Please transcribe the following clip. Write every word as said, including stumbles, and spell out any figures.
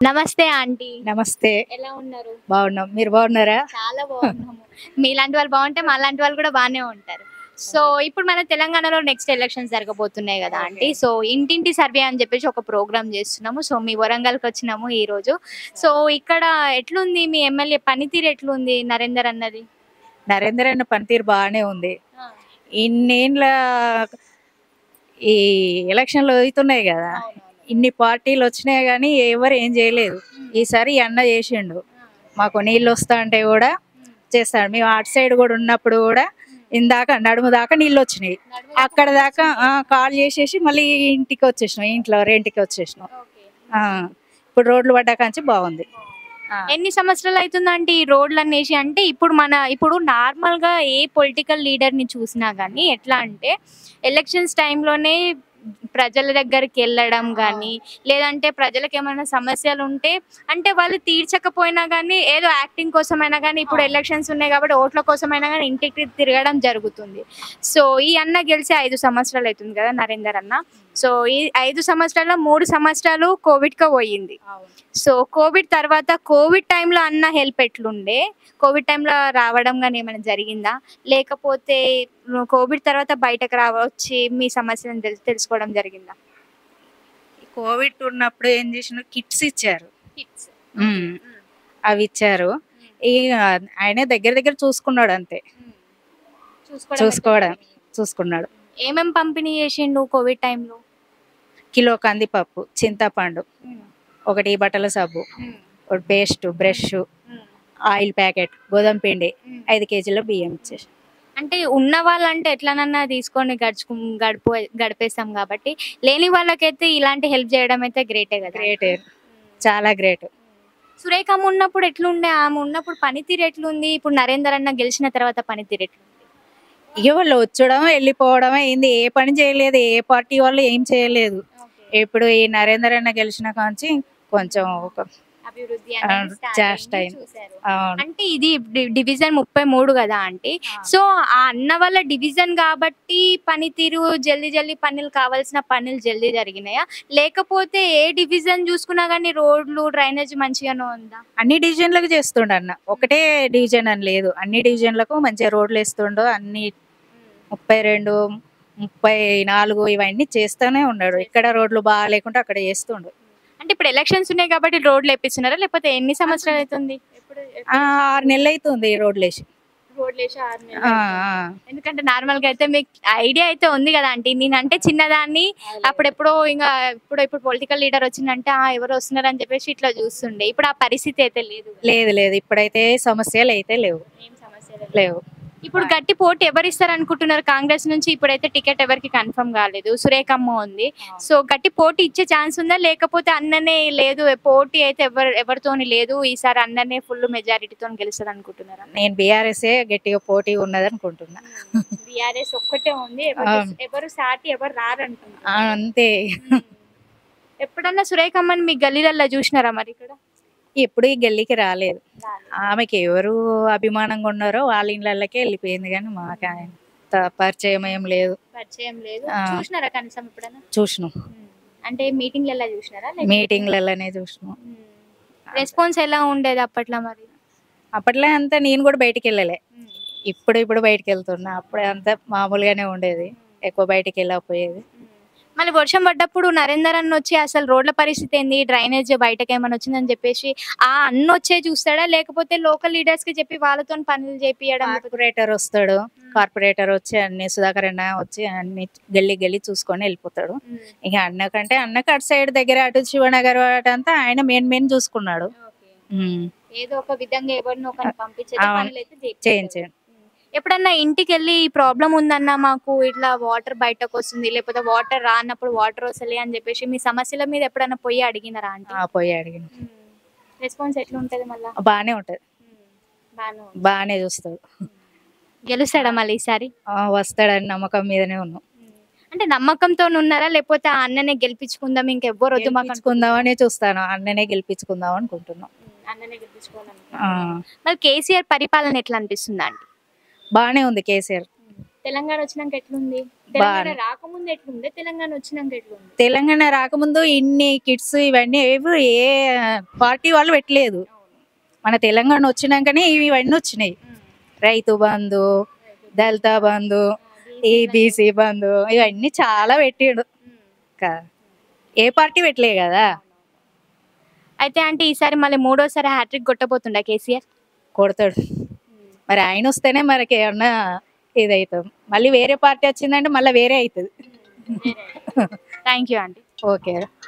నమస్తే ఆంటీ. నమస్తే. ఎలా ఉన్నారు? బాగున్నాం. మీరు బాగున్నారా? చాలా బాగున్నాము. మీలాంటి వాళ్ళు బాగుంటే మాలాంటి వాళ్ళు కూడా బాగానే ఉంటారు. సో ఇప్పుడు మన తెలంగాణలో నెక్స్ట్ ఎలక్షన్స్ జరగబోతున్నాయి కదా ఆంటీ. సో ఇంటింటి సర్వే అని చెప్పేసి ఒక ప్రోగ్రామ్ చేస్తున్నాము. సో మీ వరంగల్కి వచ్చినాము ఈ రోజు. సో ఇక్కడ ఎట్లుంది మీ ఎమ్మెల్యే పనితీరు ఎట్లుంది నరేందర్ అన్నది? నరేందర్ అన్న పనితీరు బాగానే ఉంది. ఇన్నేళ్ళ ఈ ఎలక్షన్లు అవుతున్నాయి కదా, ఇన్ని పార్టీలు వచ్చినాయి కానీ ఎవరు ఏం చేయలేదు. ఈసారి ఈ అన్న చేసిండు. మాకు నీళ్ళు వస్తా అంటే కూడా చేస్తాడు. మేము అటు సైడ్ కూడా ఉన్నప్పుడు కూడా ఇందాక నడుము దాకా నీళ్ళు వచ్చినాయి. అక్కడ దాకా కాల్ చేసేసి మళ్ళీ ఇంటికి వచ్చేసినాం, ఇంట్లో రెంట్కి వచ్చేసినాం. ఇప్పుడు రోడ్లు పడ్డాకంచి బాగుంది. ఎన్ని సంవత్సరాలు అవుతుందంటే ఈ రోడ్లు అనేసి? అంటే ఇప్పుడు మన ఇప్పుడు నార్మల్ గా ఏ పొలిటికల్ లీడర్ ని చూసినా గానీ ఎట్లా అంటే ఎలక్షన్స్ టైంలోనే ప్రజల దగ్గరికి వెళ్ళడం కానీ, లేదంటే ప్రజలకు ఏమైనా సమస్యలు ఉంటే అంటే వాళ్ళు తీర్చకపోయినా కానీ ఏదో యాక్టింగ్ కోసమైనా కానీ, ఇప్పుడు ఎలక్షన్స్ ఉన్నాయి కాబట్టి ఓట్ల కోసమైనా కానీ ఇంటికి తిరగడం జరుగుతుంది. సో ఈ అన్న గెలిచి ఐదు సంవత్సరాలు అవుతుంది కదా నరేందర్ అన్న. సో ఈ ఐదు సంవత్సరాల్లో మూడు సంవత్సరాలు కోవిడ్గా పోయింది. సో కోవిడ్ తర్వాత కోవిడ్ టైంలో అన్న హెల్ప్ ఎట్లుండే? కోవిడ్ టైంలో రావడం కానీ ఏమైనా జరిగిందా? లేకపోతే కోవిడ్ తర్వాత బయటకు రావచ్చి మీ సమస్యలను తెలు తెలుసుకోవడం జరిగిందా? కోవిడ్ ఉన్నప్పుడు ఏం చేసిన కిట్స్ ఇచ్చారు, అవి ఇచ్చారు. ఇక ఆయన దగ్గర దగ్గర చూసుకున్నాడు అంతే, చూసుకోవడం చూసుకున్నాడు. ఏమేమి పంపిణీ చేసిండు కోవిడ్ టైంలో? కిలో కందిపప్పు, చింతపండు, ఒకటి బట్టల సబ్బు, ఒకటి పేస్ట్, బ్రష్, ఆయిల్ ప్యాకెట్, గోధుమ పిండి, ఐదు కేజీల బియ్యం ఇచ్చేసి. అంటే ఉన్న వాళ్ళంటే ఎట్లనన్నా తీసుకొని గడుచుకు గడిపో గడిపేస్తాం కాబట్టి, లేని వాళ్ళకైతే ఇలాంటి హెల్ప్ చేయడం అయితే గ్రేటే కదా. గ్రేటే, చాలా గ్రేట్. సురేఖమ్మ ఉన్నప్పుడు ఎట్లుండే? ఆమె ఉన్నప్పుడు పనితీరు ఎట్లుంది? ఇప్పుడు నరేందర్ అన్న గెలిచిన తర్వాత పనితీరు ఎట్లుంది? ఇక వాళ్ళు వచ్చడం వెళ్ళిపోవడం అయింది. ఏ పని చేయలేదు, ఏ పార్టీ వాళ్ళు ఏం చేయలేదు. ఇప్పుడు ఈ నరేందర్ అన్న గెలిచిన కాంచి కొంచెం ఒక అభివృద్ధి చేస్తారు. అంటే ఇది డివిజన్ ముప్పై మూడు కదా ఆంటీ. సో ఆ అన్న వల్ల డివిజన్ కాబట్టి పనితీరు జల్దీ జల్దీ పనులు కావాల్సిన పనులు జల్దీ జరిగినాయా? లేకపోతే ఏ డివిజన్ చూసుకున్నా కానీ రోడ్లు డ్రైనేజ్ మంచిగానే ఉందా? అన్ని డివిజన్లకు చేస్తుండ అన్న, ఒకటే డివిజన్ అని లేదు, అన్ని డివిజన్లకు మంచిగా రోడ్లు వేస్తుండో. అన్ని ముప్పై రెండు ముప్పై నాలుగు ఇవన్నీ చేస్తూనే ఉన్నాడు. ఇక్కడ రోడ్లు బాగా లేకుంటే అక్కడ చేస్తుండు. అంటే ఇప్పుడు ఎలక్షన్స్ ఉన్నాయి కాబట్టి రోడ్లు వేపిస్తున్నారా? లేకపోతే ఎన్ని సంవత్సరాలు అవుతుంది? ఆరు నెలలు అవుతుంది రోడ్లు వేసి. రోడ్లు వేసి ఆరు నెలలు. ఎందుకంటే నార్మల్ గా అయితే మీకు ఐడియా అయితే ఉంది కదా ఆంటీ. నేనంటే చిన్నదాన్ని అప్పుడెప్పుడో ఇంకా ఇప్పుడు ఇప్పుడు పొలిటికల్ లీడర్ వచ్చిందంటే ఆ ఎవరు వస్తున్నారు అని చెప్పేసి ఇట్లా చూస్తుండే. ఇప్పుడు ఆ పరిస్థితి అయితే లేదు. లేదు లేదు ఇప్పుడైతే సమస్యలు అయితే లేవు, ఏం సమస్యలు లేవు. ఇప్పుడు గట్టి పోటీ ఎవరు ఇస్తారు అనుకుంటున్నారు కాంగ్రెస్ నుంచి? ఇప్పుడైతే టికెట్ ఎవరికి కన్ఫర్మ్ కాలేదు, సురేఖమ్మ ఉంది. సో గట్టి పోటీ ఇచ్చే ఛాన్స్ ఉందా? లేకపోతే అన్ననే లేదు పోటీ అయితే ఎవరు ఎవరితోని లేదు, ఈసారి అన్ననే ఫుల్ మెజారిటీతో గెలుస్తుంది అనుకుంటున్నారా? నేను బీఆర్ఎస్ గట్టిగా పోటీ ఉన్నది అనుకుంటున్నా. బీఆర్ఎస్ ఒక్కటే ఉంది, ఎవరు సాటి ఎవరు రారంటున్నారు అంతే. ఎప్పుడన్నా సురేఖమ్మని మీ గల్లీలల్లో చూసినారా మరి? ఇక్కడ ఎప్పుడు ఈ గల్లీకి రాలేదు. ఆమెకి ఎవరు అభిమానంగా ఉన్నారో వాళ్ళ ఇళ్ళకే వెళ్ళిపోయింది, కానీ మాకు ఆయన పరిచయం ఏం లేదు. పరిచయం లేదు. చూసినారా కనీసం ఎప్పుడన్నా? చూసినాం. అంటే మీటింగ్లలో చూసినారా? మీటింగ్లలోనే చూసినాం. రెస్పాన్స్ ఎలా ఉండేది అప్పట్లో మరి? అప్పట్లో అంతా నేను కూడా బయటికి వెళ్ళలే, ఇప్పుడు ఇప్పుడు బయటికి వెళ్తున్నా. అప్పుడే అంతా మామూలుగానే ఉండేది, ఎక్కువ బయటికి వెళ్ళకపోయేది. మళ్ళీ వర్షం పడ్డప్పుడు నరేందర్ అన్న వచ్చి అసలు రోడ్ల పరిస్థితి ఏంది, డ్రైనేజ్ బయటకు ఏమైనా వచ్చిందని చెప్పేసి ఆ అన్న వచ్చే చూస్తాడా? లేకపోతే లోకల్ లీడర్స్ కి చెప్పి వాళ్ళతో పనులు చేపియడం? కార్పొరేటర్ వస్తాడు, కార్పొరేటర్ వచ్చి అన్ని సుధాకర్ అన్న వచ్చి అన్ని గల్లీ గల్లీ చూసుకొని వెళ్ళిపోతాడు. ఇక అన్న కంటే అన్నకి అటు సైడ్ దగ్గర అటు శివనగర్ అంతా ఆయన మెయిన్ మెయిన్ చూసుకున్నాడు. ఏదో ఒక విధంగా ఎవరిని ఒకరిని పంపించేది పనులు అయితే చేయించాడు. ఎప్పుడన్నా ఇంటికి వెళ్ళి ఈ ప్రాబ్లం ఉందన్నా మాకు ఇట్లా వాటర్ బయటకు వస్తుంది, లేకపోతే వాటర్ రానప్పుడు వాటర్ వస్తలే అని చెప్పేసి మీ సమస్యల మీద ఎప్పుడన్నా పోయి అడిగినారా అంటే? పోయి అడిగిన. రెస్పాన్స్ ఎట్లా ఉంటది? మళ్ళీ బానే ఉంటది, బానే చూస్తాడు. గెలుస్తాడా మళ్ళీ ఈసారి? వస్తాడని నమ్మకం మీదనే ఉన్నాం. అంటే నమ్మకంతో ఉన్నారా? లేకపోతే అన్ననే గెలిపించుకుందాం ఇంకెవ్వరు వద్దు గెలిపించుకుందామనే చూస్తాను, అన్ననే గెలిపించుకుందాం అనుకుంటున్నాం. అన్ననే గెలిపించుకోవాలనుకుంటున్నాం. మరి కేసీఆర్ పరిపాలన ఎట్లా అనిపిస్తుందా అండి? బానే ఉంది కేసీఆర్. తెలంగాణ వచ్చినాక ఎట్లుంది? తెలంగాణ రాకముందు ఎట్లుంది? తెలంగాణ వచ్చినాక ఎట్లుంది? తెలంగాణ రాకముందు ఇన్ని కిట్స్ ఇవన్నీ ఏవి ఏ పార్టీ వాళ్ళు పెట్టలేదు. మన తెలంగాణ వచ్చినాకనే ఇవన్నీ వచ్చినాయి. రైతు బంధు, దళిత బంధు, ఏబిసి బంధు ఇవన్నీ చాలా పెట్టాడు. ఏ పార్టీ పెట్టలే కదా. అయితే అంటే ఈసారి మళ్ళీ మూడోసారి హ్యాట్రిక్ కొట్టబోతుండా కేసీఆర్? కొడతాడు. మరి ఆయన వస్తేనే మనకి ఏమన్నా ఇదవుతాం. మళ్ళీ వేరే పార్టీ వచ్చిందంటే మళ్ళీ వేరే అవుతుంది. థ్యాంక్ యూ అండి. ఓకే.